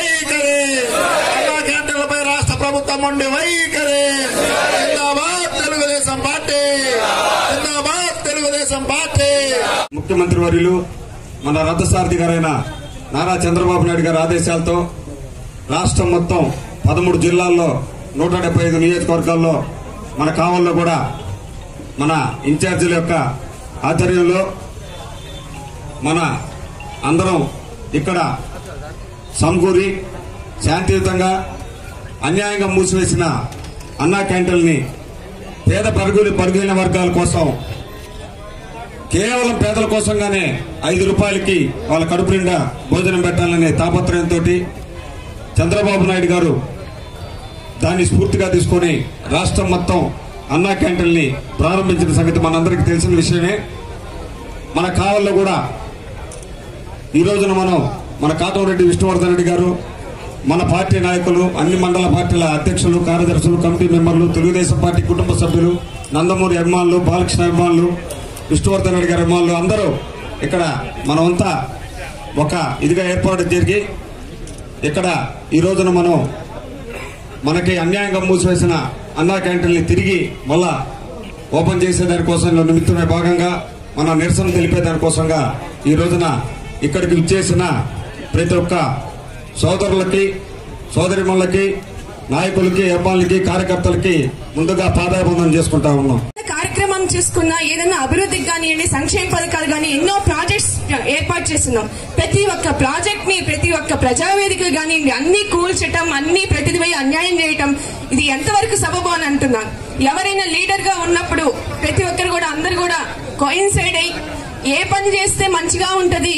వైఖరి, అన్నా క్యాంటీన్లపై రాష్ట్ర ప్రభుత్వం మొండి వైఖరి. జిందాబాద్ తెలుగుదేశం పార్టీ, జిందాబాద్ తెలుగుదేశం పార్టీ. ముఖ్యమంత్రి వర్యులు మన రథసారథి గారైన నారా చంద్రబాబు నాయుడు గారి ఆదేశాలతో రాష్ట్రం మొత్తం 13 జిల్లాల్లో 175 నియోజకవర్గాల్లో మన కావల్లో కూడా మన ఇన్ఛార్జీల యొక్క ఆధ్వర్యంలో మన అందరం ఇక్కడ సమకూరి శాంతియుతంగా అన్యాయంగా మూసివేసిన అన్నా క్యాంటీన్ని పేద పరుగులైన వర్గాల కోసం కేవలం పేదల కోసంగానే 5 రూపాయలకి వాళ్ళ కడుపు నిండా భోజనం పెట్టాలనే తాపత్రయంతో చంద్రబాబు నాయుడు గారు దాన్ని స్ఫూర్తిగా తీసుకుని రాష్ట్రం మొత్తం అన్నా క్యాంటీన్ని ప్రారంభించిన సంగతి మనందరికీ తెలిసిన విషయమే. మన కావల్లో కూడా ఈ రోజున మన కాటంరెడ్డి విష్ణువర్ధన్ రెడ్డి గారు, మన పార్టీ నాయకులు, అన్ని మండల పార్టీల అధ్యక్షులు, కార్యదర్శులు, కమిటీ మెంబర్లు, తెలుగుదేశం పార్టీ కుటుంబ సభ్యులు, నందమూరి అభిమానులు, బాలకృష్ణ అభిమానులు, విష్ణువర్ధన్ రెడ్డి గారి అభిమానులు అందరూ ఇక్కడ మనమంతా ఒక ఇదిగా ఏర్పాటు జరిగి ఇక్కడ ఈ రోజున మనకి అన్యాయంగా మూసివేసిన అన్నా క్యాంటీన్ని తిరిగి మళ్ళా ఓపెన్ చేసేదానికోసం నిమిత్తమే భాగంగా మన నిరసన తెలిపేదానికోసంగా ఈ రోజున ఇక్కడికి విచ్చేసిన ప్రతి ఒక్క సోదరులకి, సోదరిమణులకి, నాయకులకి, అభిమానులకి, కార్యకర్తలకి ముందుగా పాదాభివందనం చేసుకుంటా ఉన్నాం. కార్యక్రమం చూసుకున్న ఏదైనా అభివృద్ధికి కానివ్వండి, సంక్షేమ పథకాలు కానీ ఎన్నో ప్రాజెక్ట్స్ ఏర్పాటు చేస్తున్నాం. ప్రతి ఒక్క ప్రాజెక్ట్ ని, ప్రతి ఒక్క ప్రజావేదికలు కానివ్వండి అన్ని కూల్చటం, అన్ని ప్రతిదిపై అన్యాయం చేయటం, ఇది ఎంతవరకు సబబు అని అంటున్నాను. ఎవరైనా లీడర్ గా ఉన్నప్పుడు ప్రతి ఒక్కరు కూడా అందరు కూడా కోయిన్సైడ్ అయ్యి ఏ పని చేస్తే మంచిగా ఉంటది,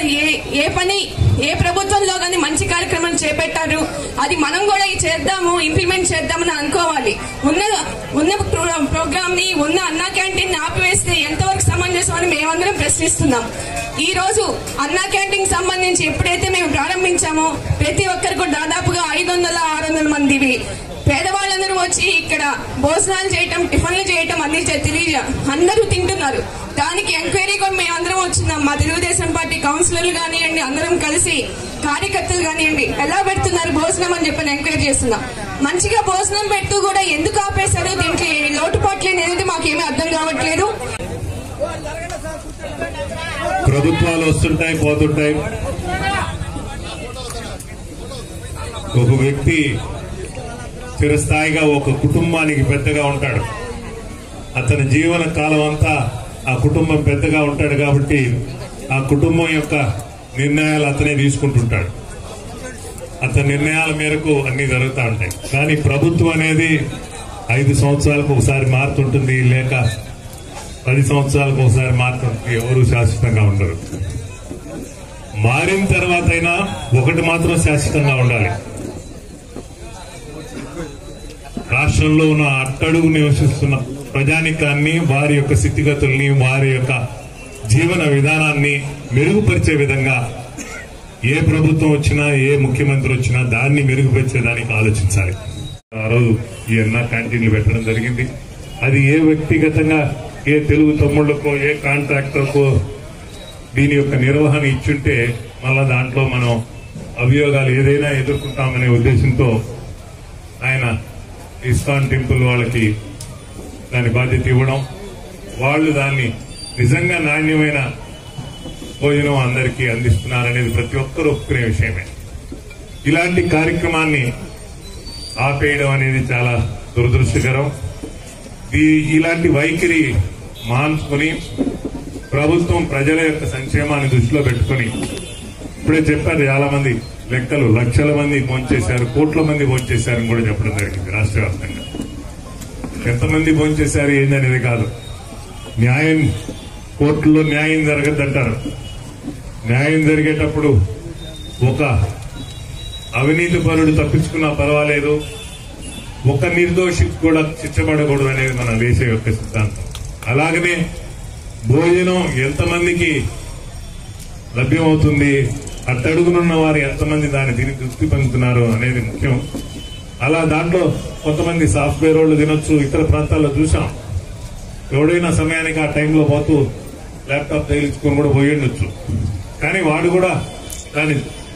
ఏ ప్రభుత్వంలో కానీ మంచి కార్యక్రమం చేపట్టారు అది మనం కూడా చేద్దాము, ఇంప్లిమెంట్ చేద్దామని అనుకోవాలి. ఉన్న ప్రోగ్రామ్ ని, ఉన్న అన్నా క్యాంటీన్ ఆపివేస్తే ఎంతవరకు సమంజసం అని మేమందరం ప్రశ్నిస్తున్నాం. ఈ రోజు అన్నా క్యాంటీన్ సంబంధించి ఎప్పుడైతే మేము ప్రారంభించామో ప్రతి ఒక్కరు కూడా దాదాపుగా 500-600 మంది పేదవాళ్ళందరూ వచ్చి ఇక్కడ భోజనాలు చేయటం, టిఫిన్లు చేయటం అన్ని అందరూ తింటున్నారు. దానికి ఎంక్వైరీ కూడా మేము అందరం వచ్చినాం. మా తెలుగుదేశం పార్టీ కౌన్సిలర్లు కానివ్వండి, అందరం కలిసి కార్యకర్తలు కానివ్వండి ఎలా పెడుతున్నారు భోజనం అని చెప్పని ఎంక్వైరీ చేస్తున్నాం. మంచిగా భోజనం పెడుతూ కూడా ఎందుకు ఆపేశారు, దీంట్లో లోటుపాట్లు అనేది మాకేమీ అర్థం కావట్లేదు. ప్రభుత్వాలు వస్తుంటాయి, పోతుంటాయి. ఒక వ్యక్తి చిరస్థాయిగా ఒక కుటుంబానికి పెద్దగా ఉంటాడు. అతని జీవన కాలం అంతా ఆ కుటుంబం పెద్దగా ఉంటాడు కాబట్టి ఆ కుటుంబం యొక్క నిర్ణయాలు అతనే తీసుకుంటుంటాడు. అతని నిర్ణయాల మేరకు అన్ని జరుగుతూ ఉంటాయి. కానీ ప్రభుత్వం అనేది 5 సంవత్సరాలకు ఒకసారి మారుతుంటుంది, లేక 10 సంవత్సరాలకు ఒకసారి మారుతుంటుంది. ఎవరు శాశ్వతంగా ఉండరు. మారిన తర్వాత అయినా ఒకటి మాత్రం శాశ్వతంగా ఉండాలి. రాష్ట్రంలో ఉన్న అట్టడుగు నివసిస్తున్న ప్రజానికాన్ని, వారి యొక్క స్థితిగతుల్ని, వారి యొక్క జీవన విధానాన్ని మెరుగుపరిచే విధంగా ఏ ప్రభుత్వం వచ్చినా, ఏ ముఖ్యమంత్రి వచ్చినా దాన్ని మెరుగుపరిచేదానికి ఆలోచించాలి. ఆ రోజు ఈ అన్నా క్యాంటీన్లు పెట్టడం జరిగింది. అది ఏ వ్యక్తిగతంగా ఏ తెలుగు తమ్ముళ్లకో, ఏ కాంట్రాక్టర్కో దీని యొక్క నిర్వహణ ఇచ్చుంటే మళ్ళా దాంట్లో మనం అభియోగాలు ఏదైనా ఎదుర్కొంటామనే ఉద్దేశంతో ఆయన ఇస్కాన్ టెంపుల్ వాళ్ళకి దాని బాధ్యత ఇవ్వడం, వాళ్ళు దాన్ని నిజంగా నాణ్యమైన భోజనం అందరికీ అందిస్తున్నారనేది ప్రతి ఒక్కరూ ఒప్పుకునే విషయమే. ఇలాంటి కార్యక్రమాన్ని ఆపేయడం అనేది చాలా దురదృష్టకరం. ఇలాంటి వైఖరి మాన్సుకుని ప్రభుత్వం ప్రజల యొక్క సంక్షేమాన్ని దృష్టిలో పెట్టుకుని, ఇప్పుడే చెప్పారు చాలా మంది లెక్కలు, లక్షల మంది భోంచేశారు, కోట్ల మంది భోంచేశారని కూడా చెప్పడం జరిగింది. రాష్ట్ర వ్యాప్తంగా ఎంతమంది భోంచేశారు ఏందనేది కాదు. న్యాయం, కోర్టులో న్యాయం జరగద్దంటారు. న్యాయం జరిగేటప్పుడు ఒక అవినీతి పరుడు తప్పించుకున్నా పర్వాలేదు, ఒక నిర్దోషికి కూడా శిక్షపడకూడదు అనేది మన దేశం యొక్క సిద్ధాంతం. అలాగనే భోజనం ఎంతమందికి లభ్యమవుతుంది, అట్టడుగునున్న వారు ఎంతమంది దాన్ని తిని తృప్తి పొందుతున్నారు అనేది ముఖ్యం. అలా దాంట్లో కొంతమంది సాఫ్ట్వేర్ వాళ్ళు తినొచ్చు, ఇతర ప్రాంతాల్లో చూసాం. ఎవడైనా సమయానికి ఆ టైంలో పోతూ ల్యాప్టాప్ తగిలించుకొని కూడా పోయి ఉండొచ్చు. కానీ వాడు కూడా దాన్ని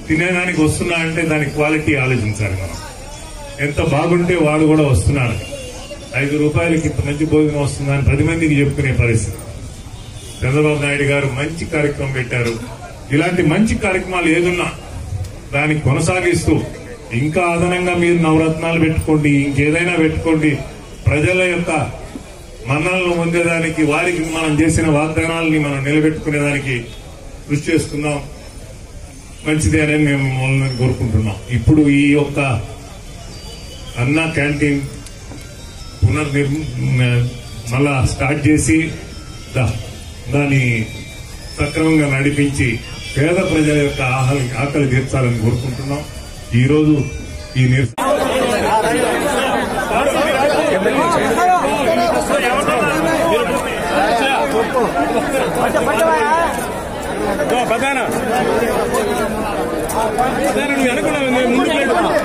తినేదానికి వస్తున్నా అంటే దాని క్వాలిటీ ఆలోచించాలి మనం. ఎంత బాగుంటే వాడు కూడా వస్తున్నాడు. 5 రూపాయలకి ఇంత మంచి భోజనం వస్తుందని 10 మందికి చెప్పుకునే పరిస్థితి. చంద్రబాబు నాయుడు గారు మంచి కార్యక్రమం పెట్టారు. ఇలాంటి మంచి కార్యక్రమాలు ఏదున్నా దాన్ని కొనసాగిస్తూ ఇంకా అదనంగా మీరు నవరత్నాలు పెట్టుకోండి, ఇంకేదైనా పెట్టుకోండి. ప్రజల యొక్క మన్ననలు పొందేదానికి, వారికి మనం చేసిన వాగ్దానాలని మనం నిలబెట్టుకునేదానికి కృషి చేసుకుందాం. మంచిదే అని మేము మమ్మల్ని కోరుకుంటున్నాం. ఇప్పుడు ఈ యొక్క అన్నా క్యాంటీన్ మళ్ళా స్టార్ట్ చేసి దాన్ని సక్రమంగా నడిపించి పేద ప్రజల యొక్క ఆకలి తీర్చాలని కోరుకుంటున్నాం. ఈ రోజు ఈ నువ్వు అనుకున్నావు ముందు